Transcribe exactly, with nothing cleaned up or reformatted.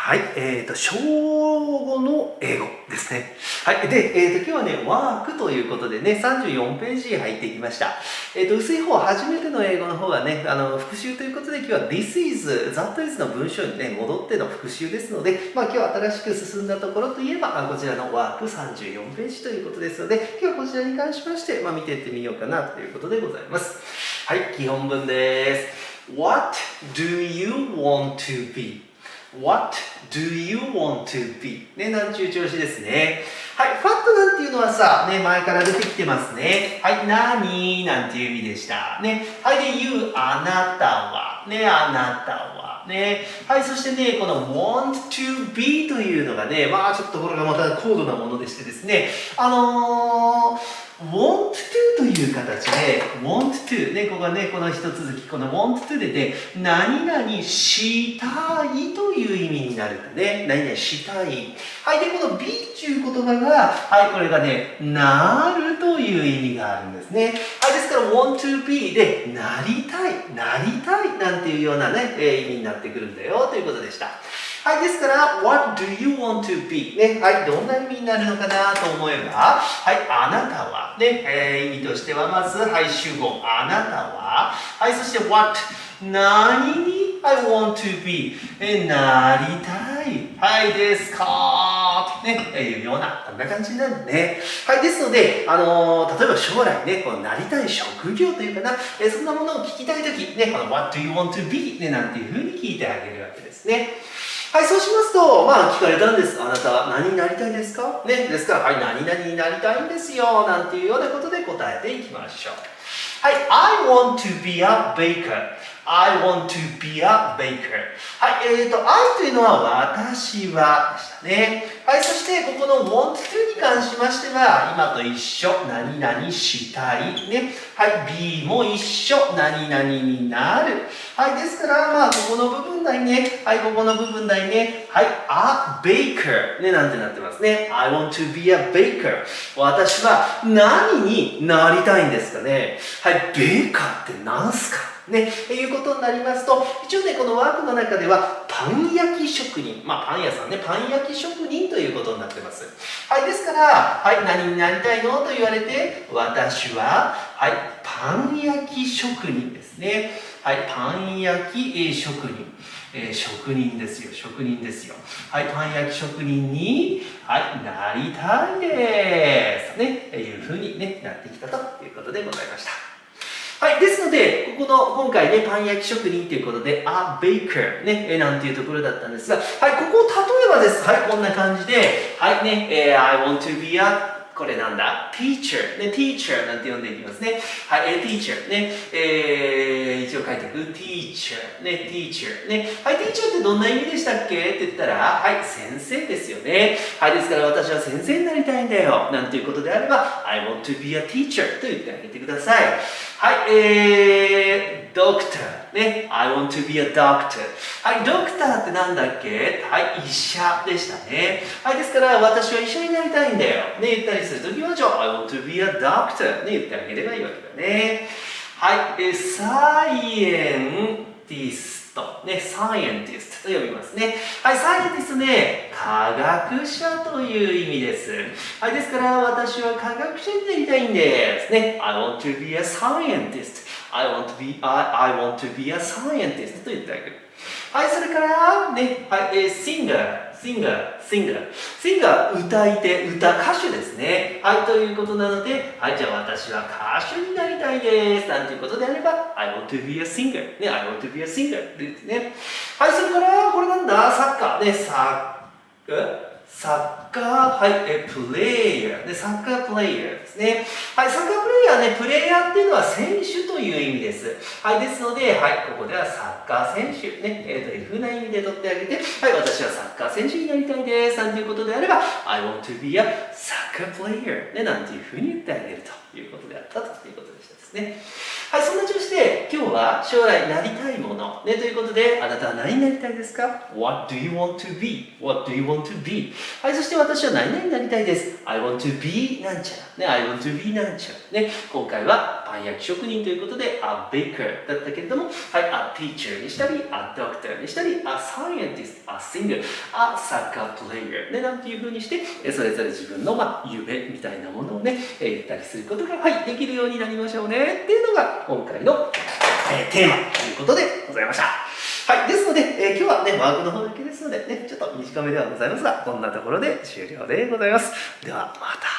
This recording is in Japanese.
はい、えーと、小ごの英語ですね。はい、で、えーと、今日はね、ワークということでね、さんじゅうよんページ入ってきました。えーと、薄い方、初めての英語の方はね、あの、復習ということで、今日は This is, That is の文章にね、戻っての復習ですので、まあ今日新しく進んだところといえば、こちらのワークさんじゅうよんページということですので、今日はこちらに関しまして、まあ見ていってみようかなということでございます。はい、基本文です。What do you want to be?What do you want to be? ね、なんちゅう調子ですね。はい、ファットなんていうのはさ、ね、前から出てきてますね。はい、なになんていう意味でした。ね、はい、で、you、あなたは。ね、あなたは。ね、はい、そしてね、この want to be というのがね、まあちょっとこれがまた高度なものでしてですね、あのー、want to という形で want to ね、ここがね、この一続き、この want to でね、何々したいという意味になるんでね、何々したい。はい、で、この be っていう言葉が、はい、これがね、なるという意味があるんですね。はい、ですから want to be で、なりたい、なりたいなんていうようなね、えー、意味になってくるんだよということでした。はい、ですから、What do you want to be? ね、はい、どんな意味になるのかなと思えば、はい、あなたは、ね、えー、意味としてはまず、はい、主語、あなたは、はい、そして What? 何に I want to be? えー、なりたい。はい、ですかね、えー、いうような、こんな感じになるね。はい、ですので、あのー、例えば将来ね、このなりたい職業というかな、えー、そんなものを聞きたいとき、ね、この What do you want to be? ね、なんていうふうに聞いてあげるわけですね。はい、そうしますと、まあ、聞かれたんです。あなたは何になりたいですかね、ですから、はい、何々になりたいんですよ、なんていうようなことで答えていきましょう。はい、I want to be a baker.I want to be a baker. はい、えーと、I というのは私はでしたね。はい、そしてここの want to に関しましては、今と一緒、何々したい。ね。はい、be も一緒、何々になる。はい、ですから、まあ、ここの部分内ね。はい、ここの部分内ね。はい、a baker。ね、なんてなってますね。I want to be a baker. 私は何になりたいんですかね。はい、ベーカーって何すかね、いうことになりますと、一応ね、このワークの中では、パン焼き職人、まあ、パン屋さんね、パン焼き職人ということになってます。はい、ですから、はい、何になりたいのと言われて、私は、はい、パン焼き職人ですね。はい、パン焼き職人。えー、職人ですよ、職人ですよ。はい、パン焼き職人に、はい、なりたいです。ね、いうふうに、ね、なってきたということでございました。はい。ですので、ここの、今回ね、パン焼き職人ということで、a baker ね、えなんていうところだったんですが、はい、ここを例えばです。はい、こんな感じで、はいね、えー、I want to be a これなんだ teacher ね、teacher なんて呼んでいきますね。はい、えー、teacher ね、えー、一応書いていく teacher ね、teacher ね。はい、teacher ってどんな意味でしたっけって言ったら、はい、先生ですよね。はい、ですから私は先生になりたいんだよ。なんていうことであれば、I want to be a teacher と言ってあげてください。はい、えー、doctor ね、I want to be a doctor。はい、ドクターってなんだっけはい、医者でしたね。はい、ですから私は医者になりたいんだよ。ね、言ったりするときは、じゃあ、I want to be a doctor ね、言ってあげればいいわけだね。はい、えー、サイエンティスト。ね、サイエンティストと呼びますね。はい、サイエンティストね、科学者という意味です。はい、ですから私は科学者になりたいんです。ね、I want to be a scientist.I want to be, I, I want to be a scientist と言ってあげる。はい、それから、ね、はい、えー、singer, singer, singer, singer 歌い手、歌、歌手ですね。はい、ということなので、はい、じゃあ私は歌手になりたいです。なんていうことであれば、I want to be a singer. ね、I want to be a singer ですね。はい、それから、これなんだサッカー。ね、サッカー。サッカー、はい、え、プレイヤー。で、サッカープレイヤーですね。はい、サッカープレイヤーね、プレイヤーっていうのは選手という意味です。はい、ですので、はい、ここではサッカー選手、ね、えー、というふうな意味で取ってあげて、はい、私はサッカー選手になりたいです。なんていうことであれば、I want to be a soccer player。ね、なんていうふうに言ってあげるということであったということでしたですね。はい、そんな調子で、今日は将来なりたいもの、ね、ということで、あなたは何になりたいですか ?What do you want to be? What do you want to be? はい、そして私私は何々になりたいです。I want to be なんちゃら。ね、I want to be なんちゃら。ね、今回はパン焼き職人ということで、a baker だったけれども、はい、a teacher にしたり、a doctor にしたり、a scientist、a singer、a soccer player、ね、なんていう風にして、それぞれ自分の、まあ、夢みたいなものをね、言ったりすることが、はい、できるようになりましょうね、っていうのが今回の、えー、テーマということでございました。はい。ですので、えー、今日はね、ワークの方だけですので、ね、ちょっと短めではございますが、こんなところで終了でございます。では、また。